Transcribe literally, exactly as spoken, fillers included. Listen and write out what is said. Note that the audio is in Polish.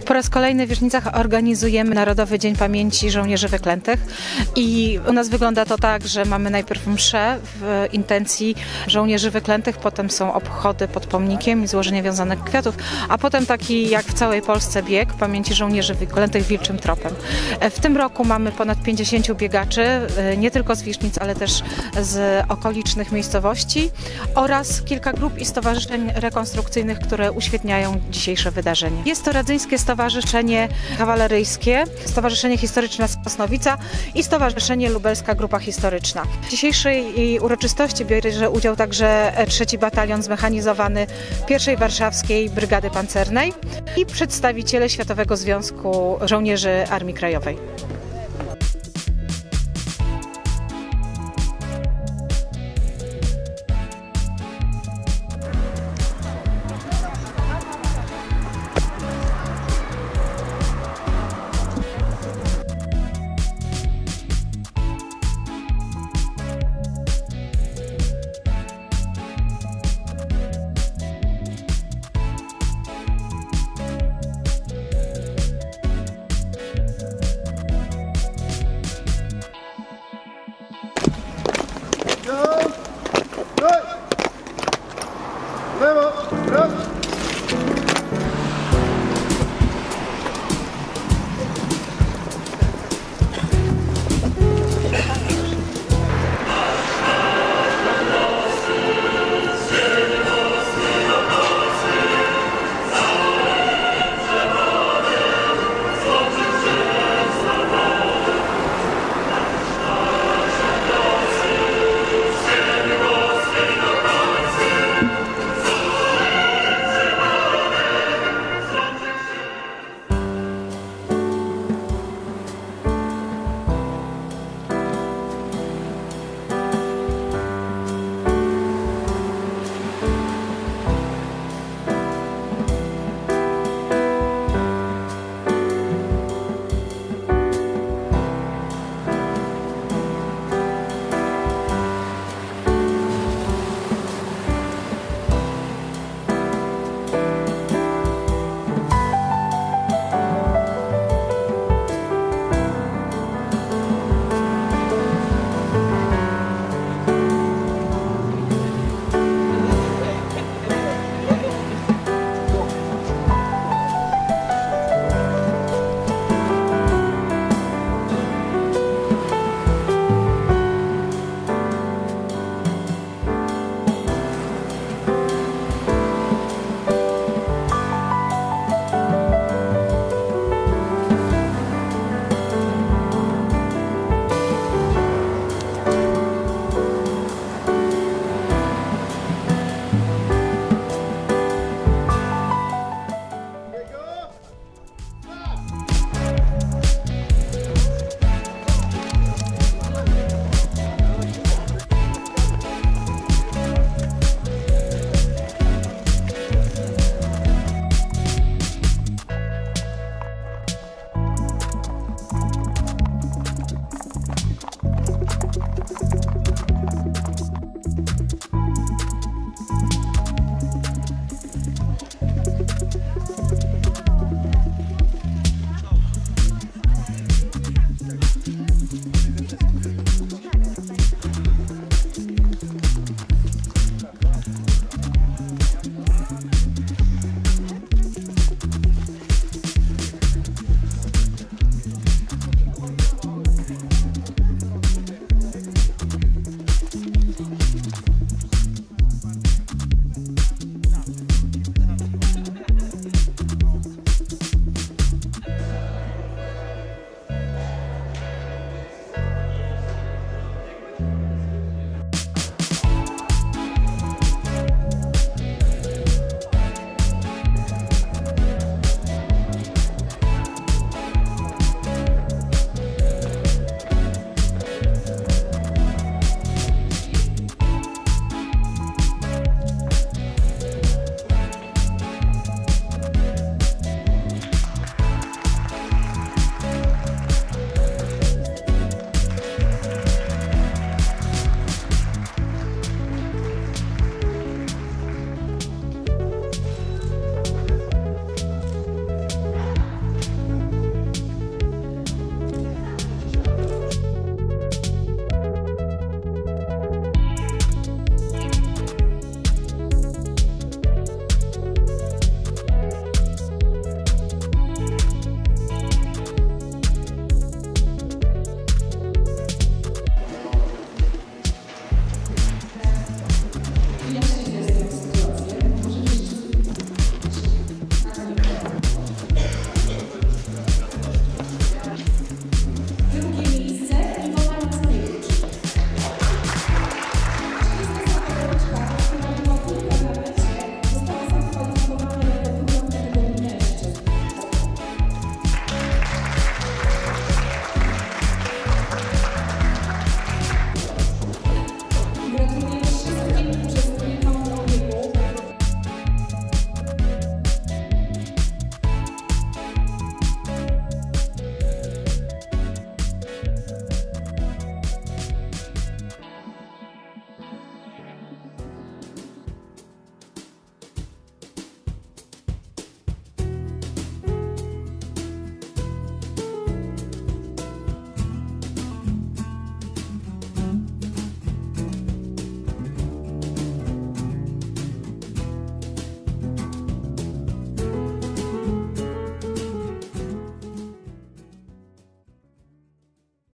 Po raz kolejny w Wierzchnicach organizujemy Narodowy Dzień Pamięci Żołnierzy Wyklętych i u nas wygląda to tak, że mamy najpierw mszę w intencji żołnierzy wyklętych, potem są obchody pod pomnikiem i złożenie wiązanych kwiatów, a potem taki jak w całej Polsce bieg pamięci żołnierzy wyklętych wilczym tropem. W tym roku mamy ponad pięćdziesięciu biegaczy, nie tylko z Wisznic, ale też z okolicznych miejscowości oraz kilka grup i stowarzyszeń rekonstrukcyjnych, które uświetniają dzisiejsze wydarzenie. Jest to Radzyńskie Stowarzyszenie Kawaleryjskie, Stowarzyszenie Historyczne Sosnowica i Stowarzyszenie Lubelska Grupa Historyczna. W dzisiejszej uroczystości bierze udział także trzeci Batalion Zmechanizowany pierwszej Warszawskiej Brygady Pancernej i przedstawiciele Światowego Związku Żołnierzy Armii Krajowej.